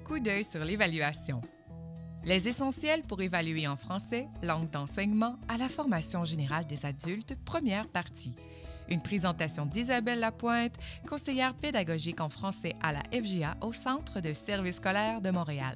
coup d'œil sur l'évaluation. Les essentiels pour évaluer en français, langue d'enseignement, à la formation générale des adultes, première partie. Une présentation d'Isabelle Lapointe, conseillère pédagogique en français à la FGA au Centre de services scolaires de Montréal.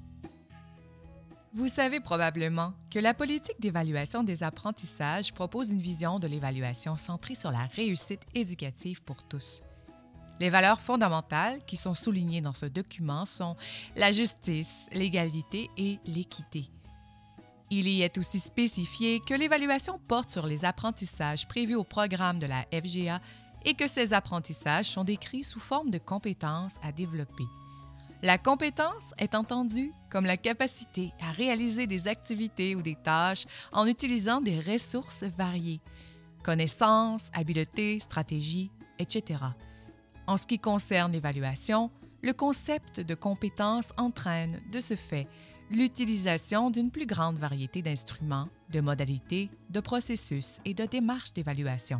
Vous savez probablement que la politique d'évaluation des apprentissages propose une vision de l'évaluation centrée sur la réussite éducative pour tous. Les valeurs fondamentales qui sont soulignées dans ce document sont la justice, l'égalité et l'équité. Il y est aussi spécifié que l'évaluation porte sur les apprentissages prévus au programme de la FGA et que ces apprentissages sont décrits sous forme de compétences à développer. La compétence est entendue comme la capacité à réaliser des activités ou des tâches en utilisant des ressources variées, connaissances, habiletés, stratégies, etc. En ce qui concerne l'évaluation, le concept de compétence entraîne, de ce fait, l'utilisation d'une plus grande variété d'instruments, de modalités, de processus et de démarches d'évaluation.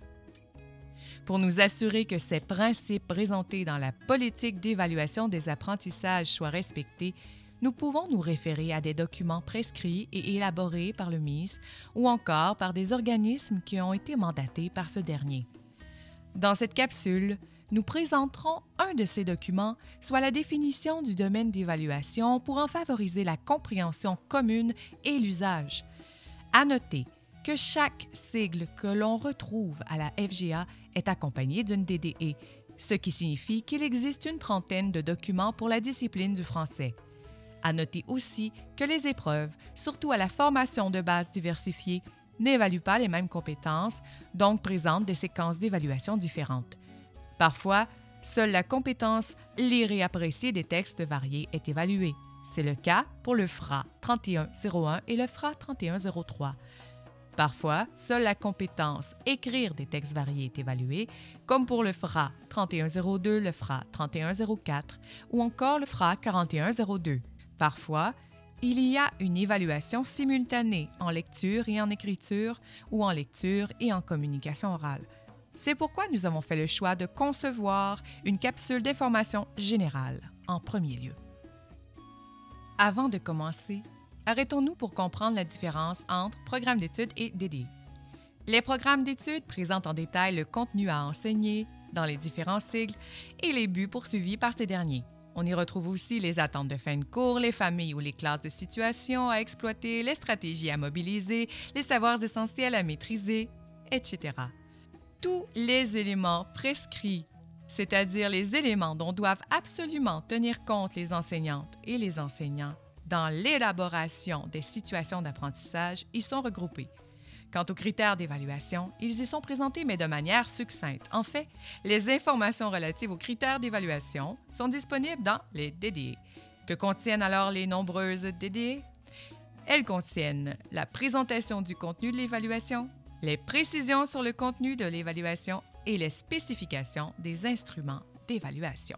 Pour nous assurer que ces principes présentés dans la politique d'évaluation des apprentissages soient respectés, nous pouvons nous référer à des documents prescrits et élaborés par le MIS ou encore par des organismes qui ont été mandatés par ce dernier. Dans cette capsule, nous présenterons un de ces documents, soit la définition du domaine d'évaluation pour en favoriser la compréhension commune et l'usage. À noter que chaque sigle que l'on retrouve à la FGA est accompagné d'une DDE, ce qui signifie qu'il existe une trentaine de documents pour la discipline du français. À noter aussi que les épreuves, surtout à la formation de base diversifiée, n'évaluent pas les mêmes compétences, donc présentent des séquences d'évaluation différentes. Parfois, seule la compétence « lire et apprécier des textes variés » est évaluée. C'est le cas pour le FRA 3101 et le FRA 3103. Parfois, seule la compétence « écrire des textes variés » est évaluée, comme pour le FRA 3102, le FRA 3104 ou encore le FRA 4102. Parfois, il y a une évaluation simultanée en lecture et en écriture ou en lecture et en communication orale. C'est pourquoi nous avons fait le choix de concevoir une capsule d'information générale en premier lieu. Avant de commencer, arrêtons-nous pour comprendre la différence entre programme d'études et DDE. Les programmes d'études présentent en détail le contenu à enseigner dans les différents cycles et les buts poursuivis par ces derniers. On y retrouve aussi les attentes de fin de cours, les familles ou les classes de situation à exploiter, les stratégies à mobiliser, les savoirs essentiels à maîtriser, etc. Tous les éléments prescrits, c'est-à-dire les éléments dont doivent absolument tenir compte les enseignantes et les enseignants dans l'élaboration des situations d'apprentissage, y sont regroupés. Quant aux critères d'évaluation, ils y sont présentés, mais de manière succincte. En fait, les informations relatives aux critères d'évaluation sont disponibles dans les DDE. Que contiennent alors les nombreuses DDE? Elles contiennent la présentation du contenu de l'évaluation, les précisions sur le contenu de l'évaluation et les spécifications des instruments d'évaluation.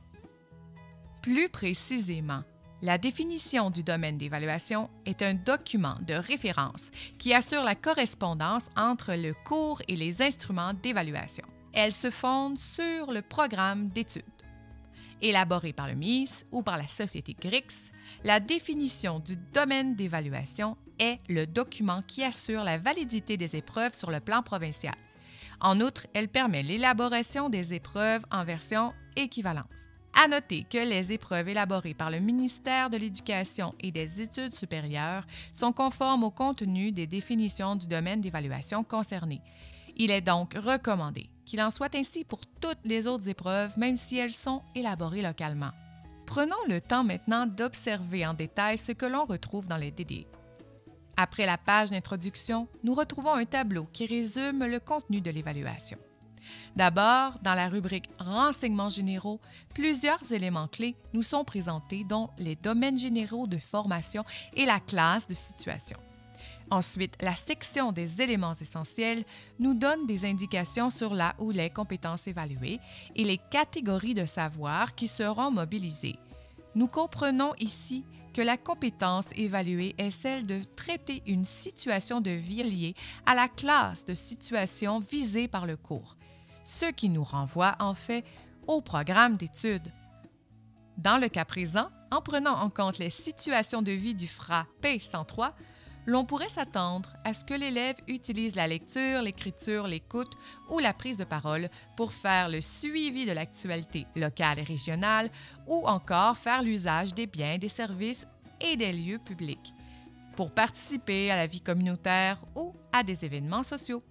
Plus précisément, la définition du domaine d'évaluation est un document de référence qui assure la correspondance entre le cours et les instruments d'évaluation. Elle se fonde sur le programme d'études. Élaboré par le MIS ou par la société GRIX, la définition du domaine d'évaluation est le document qui assure la validité des épreuves sur le plan provincial. En outre, elle permet l'élaboration des épreuves en version équivalence. À noter que les épreuves élaborées par le ministère de l'Éducation et des Études supérieures sont conformes au contenu des définitions du domaine d'évaluation concerné. Il est donc recommandé qu'il en soit ainsi pour toutes les autres épreuves, même si elles sont élaborées localement. Prenons le temps maintenant d'observer en détail ce que l'on retrouve dans les DDE. Après la page d'introduction, nous retrouvons un tableau qui résume le contenu de l'évaluation. D'abord, dans la rubrique « Renseignements généraux », plusieurs éléments clés nous sont présentés, dont les domaines généraux de formation et la classe de situation. Ensuite, la section des éléments essentiels nous donne des indications sur la ou les compétences évaluées et les catégories de savoir qui seront mobilisées. Nous comprenons ici que la compétence évaluée est celle de traiter une situation de vie liée à la classe de situation visée par le cours, ce qui nous renvoie en fait au programme d'études. Dans le cas présent, En prenant en compte les situations de vie du FRA P103, l'on pourrait s'attendre à ce que l'élève utilise la lecture, l'écriture, l'écoute ou la prise de parole pour faire le suivi de l'actualité locale et régionale ou encore faire l'usage des biens, des services et des lieux publics pour participer à la vie communautaire ou à des événements sociaux.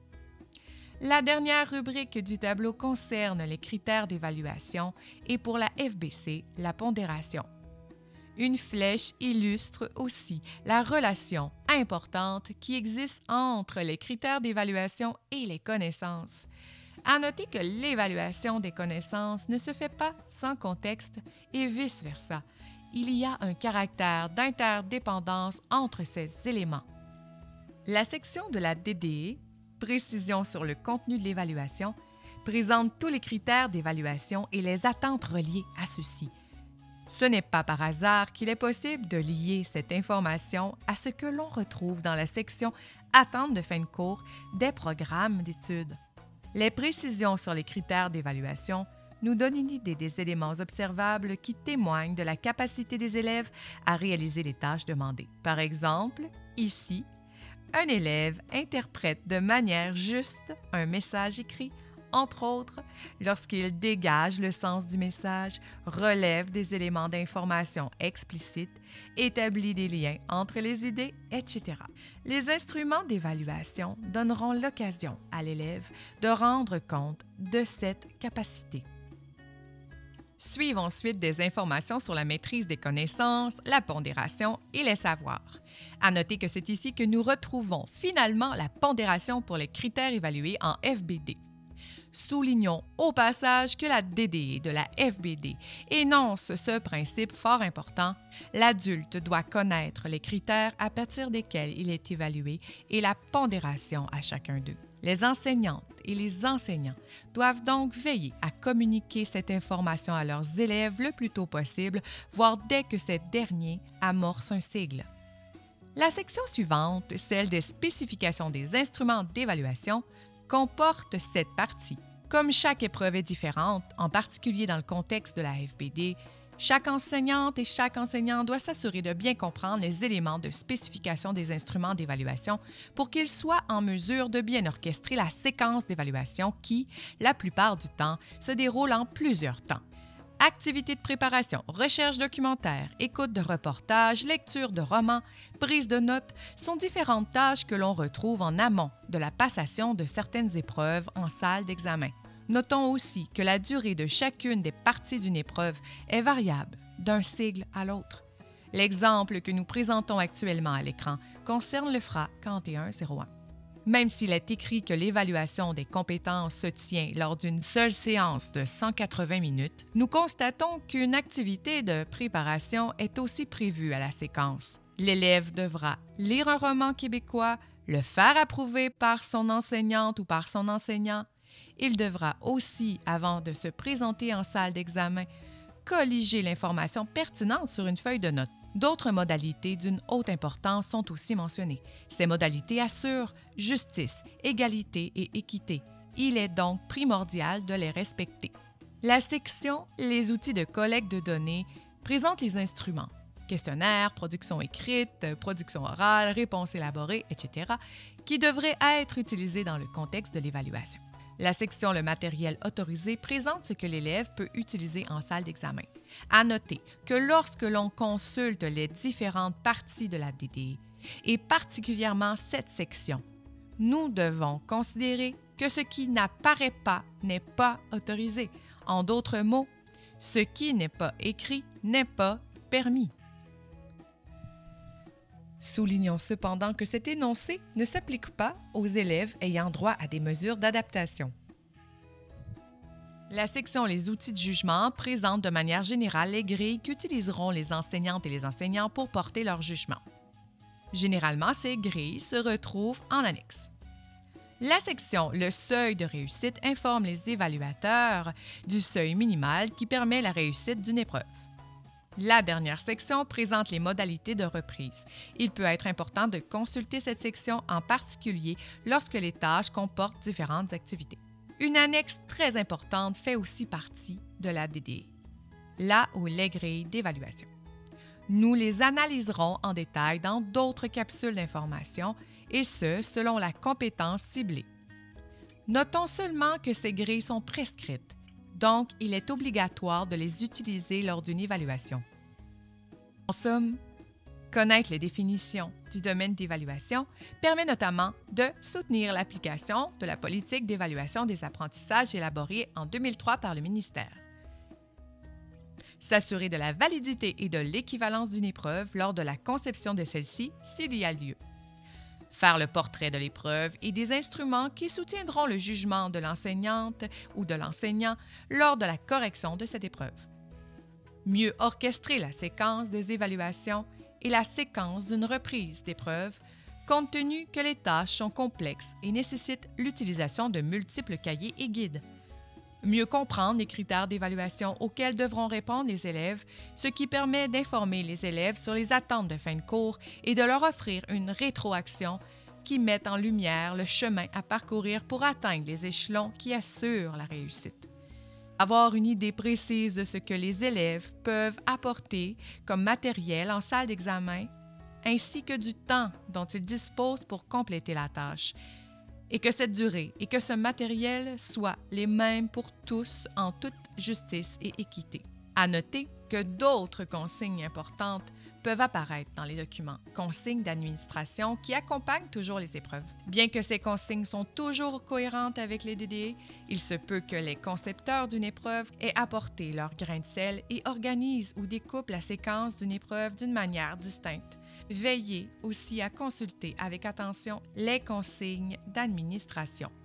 La dernière rubrique du tableau concerne les critères d'évaluation et pour la FBC, la pondération. Une flèche illustre aussi la relation importante qui existe entre les critères d'évaluation et les connaissances. À noter que l'évaluation des connaissances ne se fait pas sans contexte et vice-versa. Il y a un caractère d'interdépendance entre ces éléments. La section de la DDE, précision sur le contenu de l'évaluation, présente tous les critères d'évaluation et les attentes reliées à ceux-ci. Ce n'est pas par hasard qu'il est possible de lier cette information à ce que l'on retrouve dans la section Attentes de fin de cours des programmes d'études. Les précisions sur les critères d'évaluation nous donnent une idée des éléments observables qui témoignent de la capacité des élèves à réaliser les tâches demandées. Par exemple, ici, un élève interprète de manière juste un message écrit, entre autres, lorsqu'il dégage le sens du message, relève des éléments d'information explicites, établit des liens entre les idées, etc. Les instruments d'évaluation donneront l'occasion à l'élève de rendre compte de cette capacité. Suivent ensuite des informations sur la maîtrise des connaissances, la pondération et les savoirs. À noter que c'est ici que nous retrouvons finalement la pondération pour les critères évalués en FBD. Soulignons au passage que la DDE de la FBD énonce ce principe fort important. L'adulte doit connaître les critères à partir desquels il est évalué et la pondération à chacun d'eux. Les enseignantes et les enseignants doivent donc veiller à communiquer cette information à leurs élèves le plus tôt possible, voire dès que ces derniers amorcent un sigle. La section suivante, celle des spécifications des instruments d'évaluation, comporte cette partie. Comme chaque épreuve est différente, en particulier dans le contexte de la FBD, chaque enseignante et chaque enseignant doit s'assurer de bien comprendre les éléments de spécification des instruments d'évaluation pour qu'ils soient en mesure de bien orchestrer la séquence d'évaluation qui, la plupart du temps, se déroule en plusieurs temps. Activités de préparation, recherche documentaire, écoute de reportages, lecture de romans, prise de notes sont différentes tâches que l'on retrouve en amont de la passation de certaines épreuves en salle d'examen. Notons aussi que la durée de chacune des parties d'une épreuve est variable d'un sigle à l'autre. L'exemple que nous présentons actuellement à l'écran concerne le FRA 4101. Même s'il est écrit que l'évaluation des compétences se tient lors d'une seule séance de 180 minutes, nous constatons qu'une activité de préparation est aussi prévue à la séquence. L'élève devra lire un roman québécois, le faire approuver par son enseignante ou par son enseignant. Il devra aussi, avant de se présenter en salle d'examen, colliger l'information pertinente sur une feuille de notes. D'autres modalités d'une haute importance sont aussi mentionnées. Ces modalités assurent justice, égalité et équité. Il est donc primordial de les respecter. La section « Les outils de collecte de données » présente les instruments questionnaire, production écrite, production orale, réponses élaborées, etc., qui devraient être utilisés dans le contexte de l'évaluation. La section « Le matériel autorisé » présente ce que l'élève peut utiliser en salle d'examen. À noter que lorsque l'on consulte les différentes parties de la DDE, et particulièrement cette section, nous devons considérer que ce qui n'apparaît pas n'est pas autorisé. En d'autres mots, ce qui n'est pas écrit n'est pas permis. Soulignons cependant que cet énoncé ne s'applique pas aux élèves ayant droit à des mesures d'adaptation. La section « Les outils de jugement » présente de manière générale les grilles qu'utiliseront les enseignantes et les enseignants pour porter leur jugement. Généralement, ces grilles se retrouvent en annexe. La section « Le seuil de réussite » informe les évaluateurs du seuil minimal qui permet la réussite d'une épreuve. La dernière section présente les modalités de reprise. Il peut être important de consulter cette section, en particulier lorsque les tâches comportent différentes activités. Une annexe très importante fait aussi partie de la DDE. la ou les grilles d'évaluation. Nous les analyserons en détail dans d'autres capsules d'information, et ce, selon la compétence ciblée. Notons seulement que ces grilles sont prescrites, donc il est obligatoire de les utiliser lors d'une évaluation. En somme, connaître les définitions du domaine d'évaluation permet notamment de soutenir l'application de la politique d'évaluation des apprentissages élaborée en 2003 par le ministère. S'assurer de la validité et de l'équivalence d'une épreuve lors de la conception de celle-ci s'il y a lieu. Faire le portrait de l'épreuve et des instruments qui soutiendront le jugement de l'enseignante ou de l'enseignant lors de la correction de cette épreuve. Mieux orchestrer la séquence des évaluations et la séquence d'une reprise d'épreuve, compte tenu que les tâches sont complexes et nécessitent l'utilisation de multiples cahiers et guides. Mieux comprendre les critères d'évaluation auxquels devront répondre les élèves, ce qui permet d'informer les élèves sur les attentes de fin de cours et de leur offrir une rétroaction qui mette en lumière le chemin à parcourir pour atteindre les échelons qui assurent la réussite. Avoir une idée précise de ce que les élèves peuvent apporter comme matériel en salle d'examen, ainsi que du temps dont ils disposent pour compléter la tâche, et que cette durée et que ce matériel soient les mêmes pour tous en toute justice et équité. À noter que d'autres consignes importantes peuvent apparaître dans les documents, consignes d'administration qui accompagnent toujours les épreuves. Bien que ces consignes sont toujours cohérentes avec les DDE, il se peut que les concepteurs d'une épreuve aient apporté leur grain de sel et organisent ou découpent la séquence d'une épreuve d'une manière distincte. Veillez aussi à consulter avec attention les consignes d'administration.